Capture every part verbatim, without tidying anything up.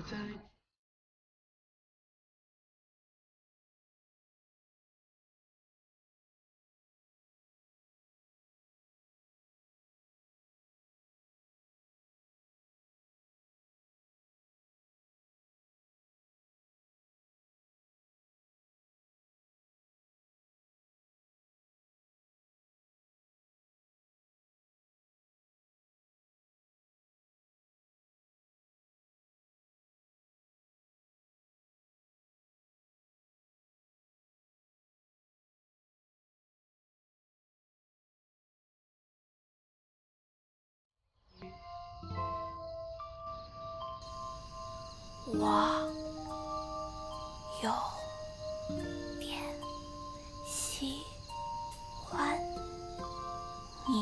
我有点喜欢你。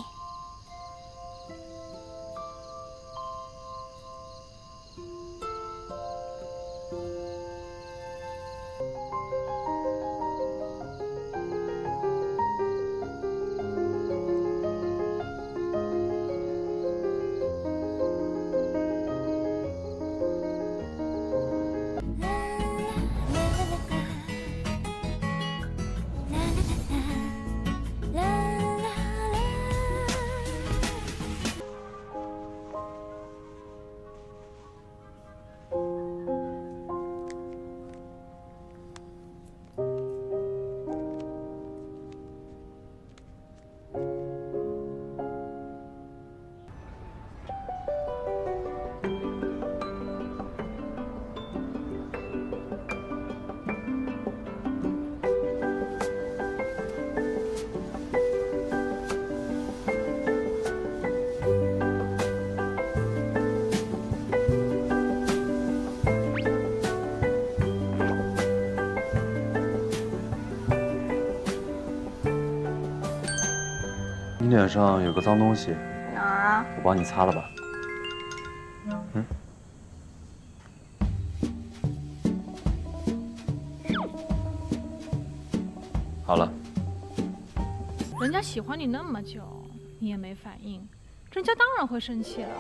你脸上有个脏东西， 哪儿啊？ 我帮你擦了吧。嗯。好了。 人家喜欢你那么久，你也没反应，人家当然会生气了。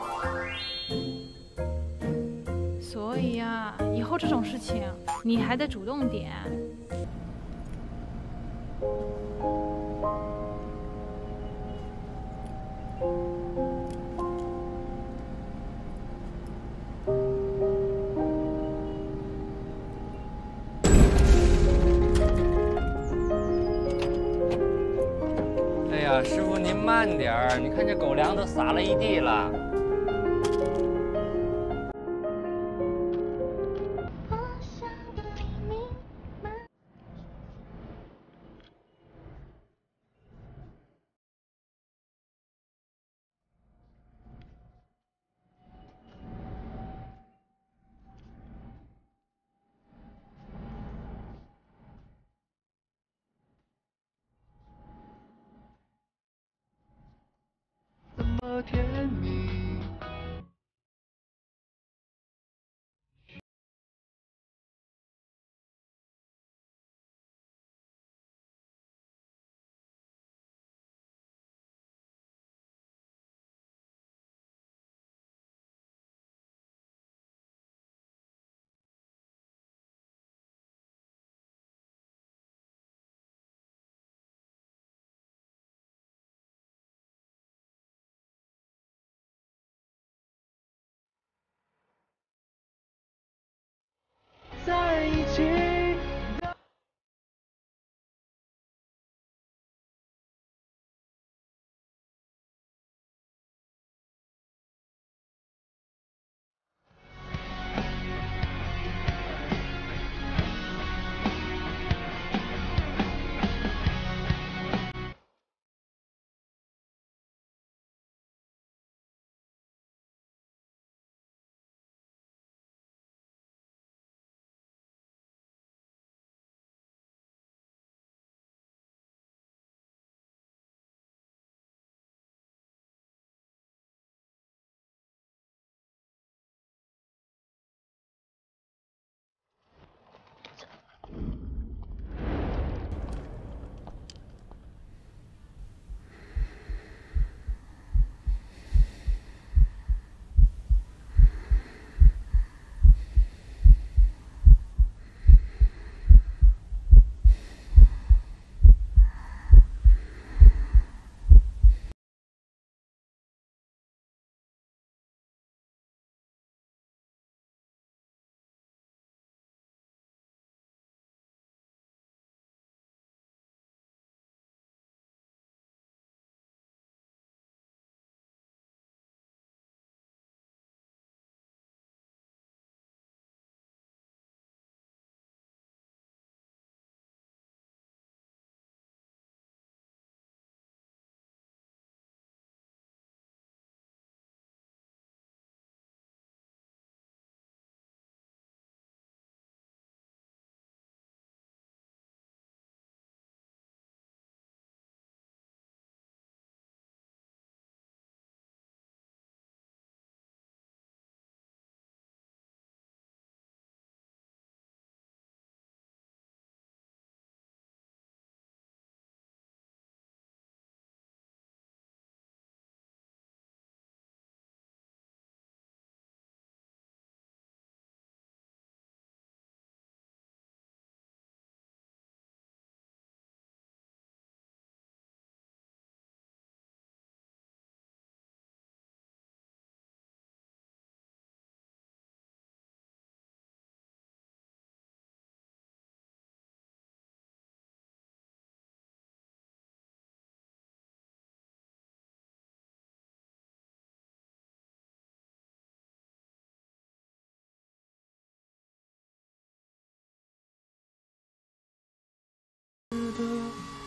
所以呀、啊，以后这种事情你还得主动点。 哎呀，师傅您慢点儿，你看这狗粮都撒了一地了。 甜蜜。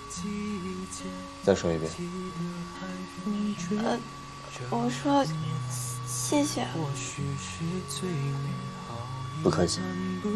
再说一遍。 呃，我说谢谢。 不客气。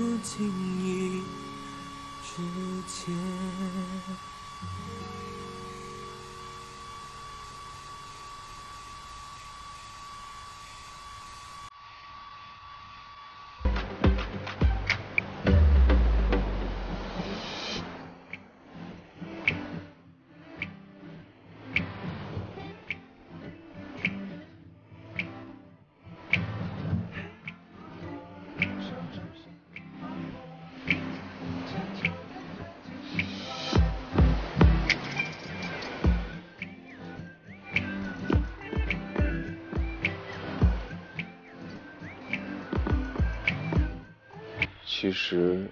其实，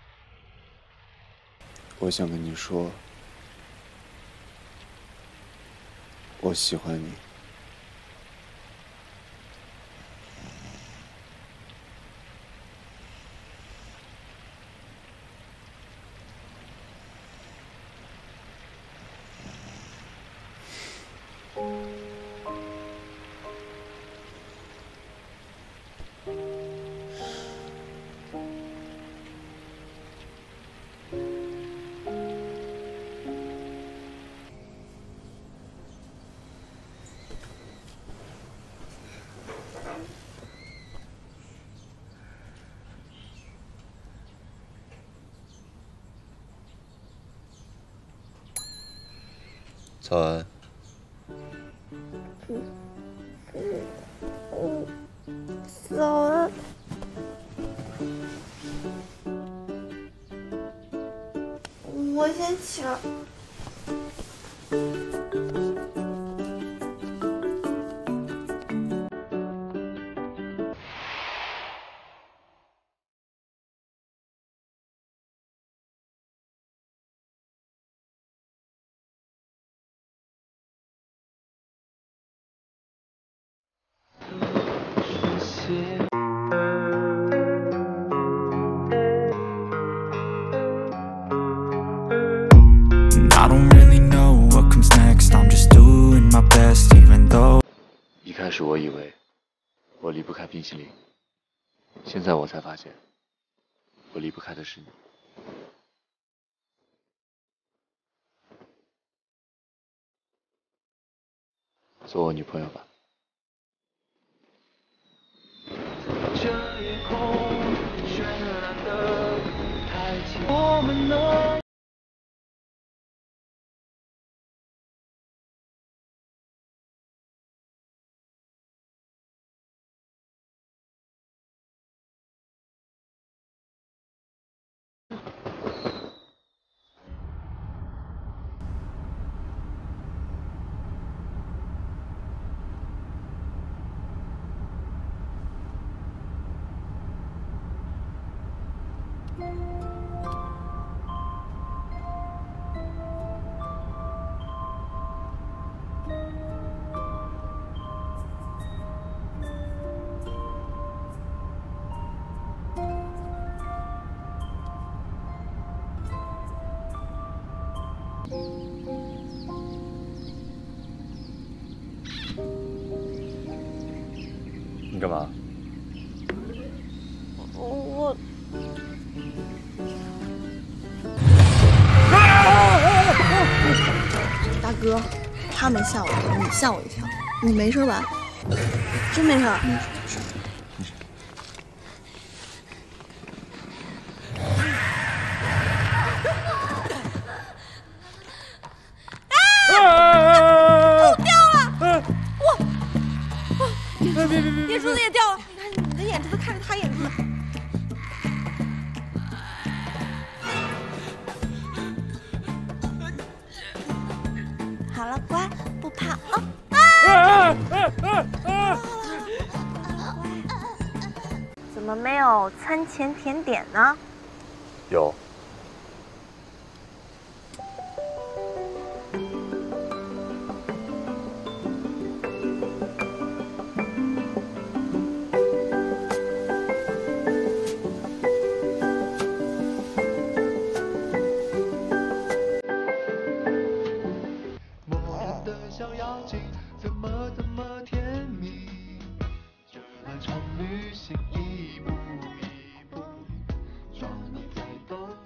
我想跟你说，我喜欢你。早安。 早安。我先起了。 一开始我以为我离不开冰淇淋，现在我才发现，我离不开的是你。做我女朋友吧。 这夜空绚烂的台阶，我们能。 你干嘛？ 我。 大哥，他没吓我一跳，你吓我一跳，你没事吧？真没事。 没事没事。 眼珠子也掉了，你看你的眼珠子看着他眼珠子。 好了，乖，不怕啊。怎么没有餐前甜点呢？ 有。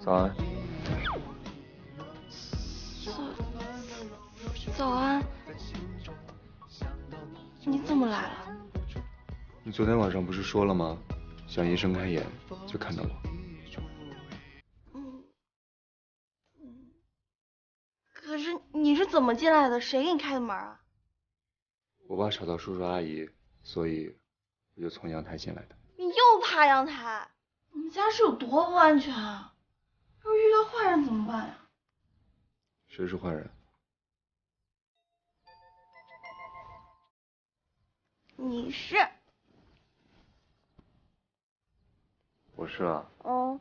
早安。 早早安。你怎么来了？ 你昨天晚上不是说了吗？想一睁开眼就看到我。 嗯嗯。可是你是怎么进来的？谁给你开的门啊？ 我爸吵到叔叔阿姨，所以我就从阳台进来的。 你又爬阳台？我们家是有多不安全啊？要是遇到坏人怎么办呀？ 谁是坏人？ 你是。 我是啊。 哦。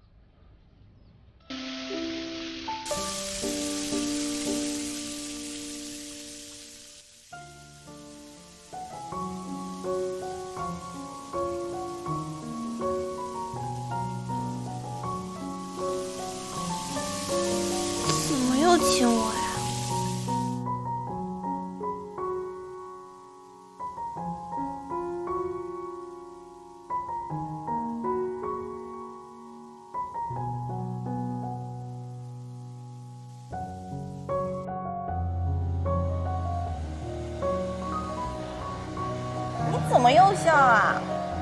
怎么又亲我呀？怎么又笑啊？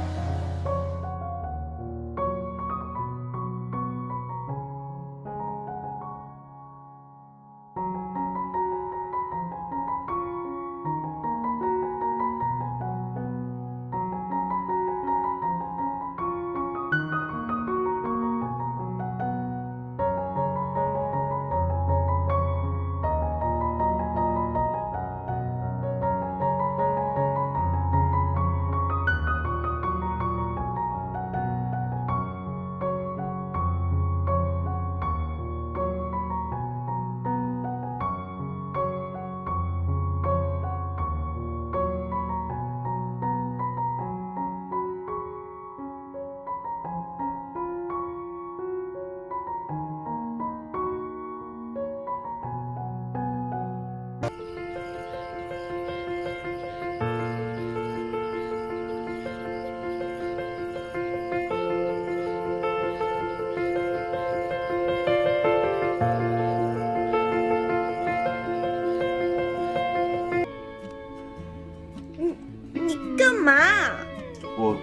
我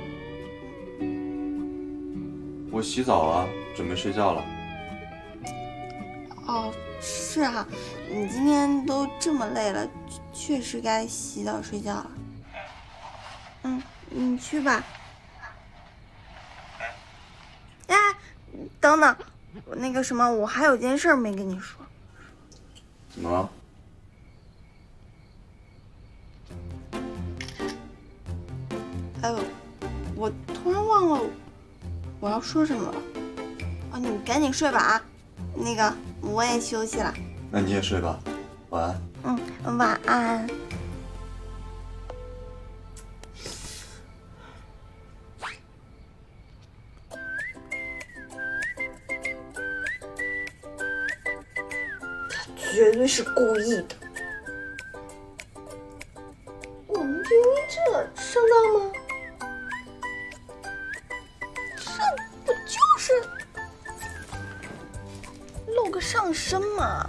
我洗澡了，准备睡觉了。 哦，是啊，你今天都这么累了，确实该洗澡睡觉了。嗯，你去吧。哎，等等，我那个什么，我还有件事没跟你说。 怎么了？ 哎呦，我突然忘了我要说什么了。啊，你赶紧睡吧啊！那个我也休息了。 那你也睡吧，晚安。 嗯，晚安。他绝对是故意的。我们就因为这上当吗？这不就是露个上身吗？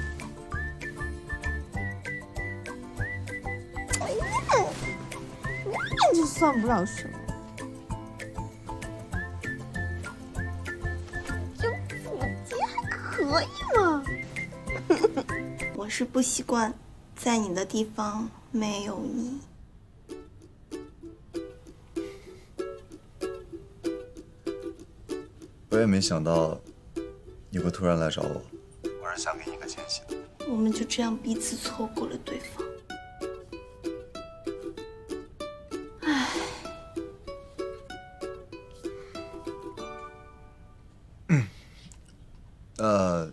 那就算不了什么。就腹肌还可以嘛。我是不习惯在你的地方没有你。 我也没想到你会突然来找我，我是想给你个惊喜。 我们就这样彼此错过了对方。唉， 嗯，呃，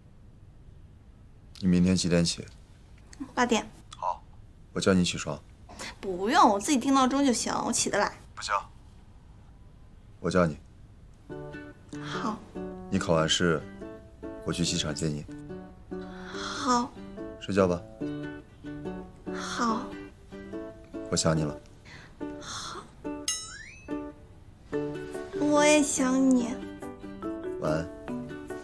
你明天几点起？ 八点。 好，我叫你起床。 不用，我自己定闹钟就行，我起得来。 不行，我叫你。 好。 你考完试，我去机场接你。 好。 睡觉吧。 好。 我想你了。 好。我也想你。 晚安。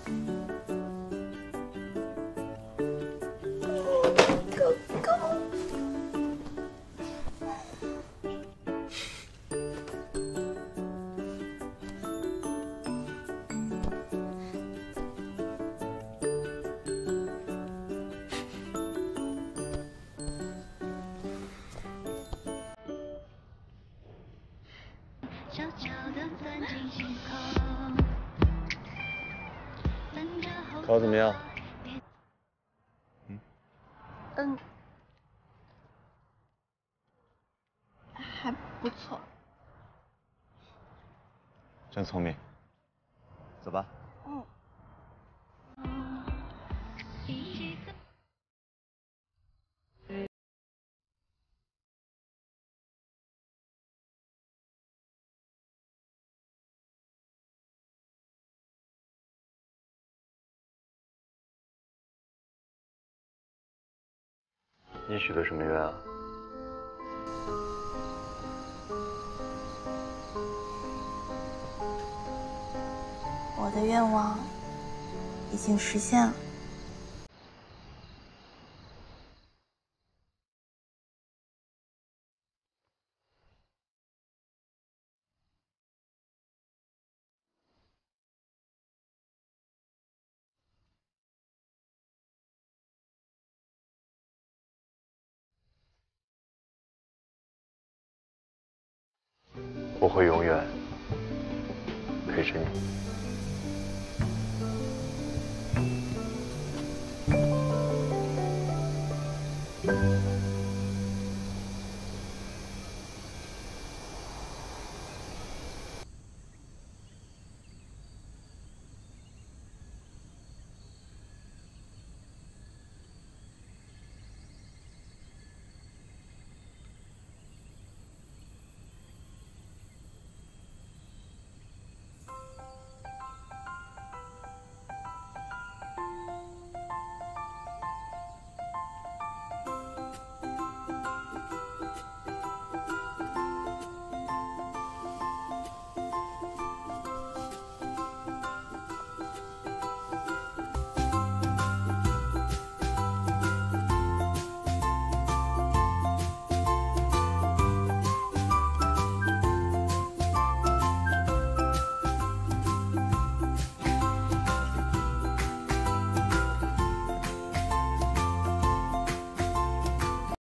考怎么样？ 嗯，嗯，还不错。 真聪明。走吧。 嗯。 你许的什么愿啊？ 我的愿望已经实现了。 我会永远陪着你。